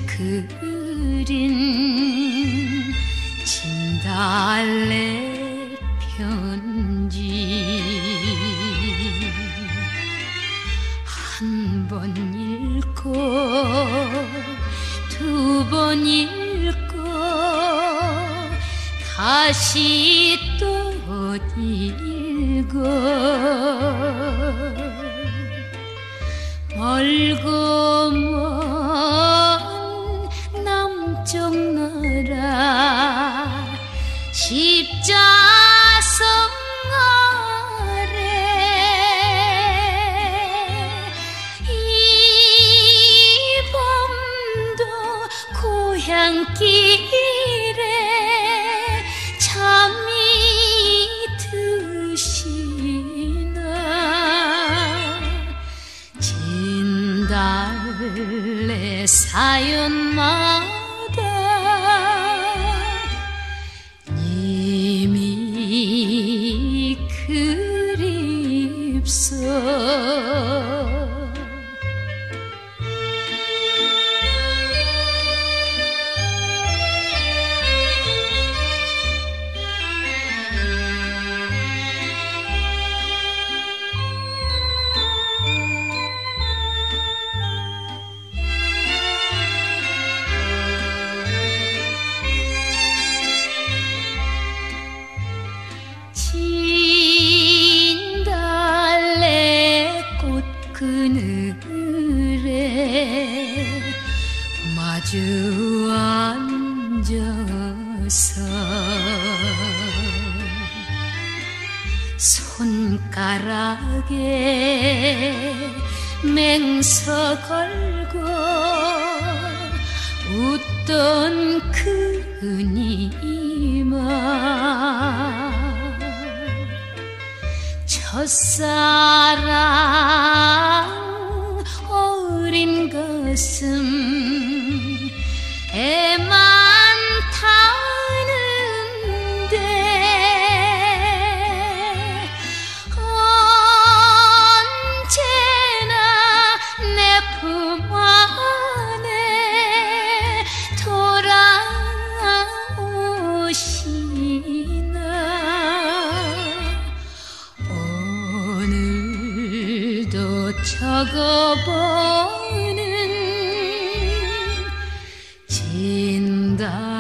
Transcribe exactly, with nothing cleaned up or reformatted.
그린 진달래 편지 한 번 읽고 두 번 읽고 다시 또 읽고 멀고 먼 남쪽 나라 십자성 아래 이 밤도 고향길에 잠이 드시나 진달래 사연마다 님이 그립소. 진달래 꽃 그늘에 마주 앉아서 손가락에 맹서 걸고 웃던 그니마 첫사랑 어린 가슴 애만 타는데 언제나 내 품 안에 돌아오시나 오늘도 적어보는 진달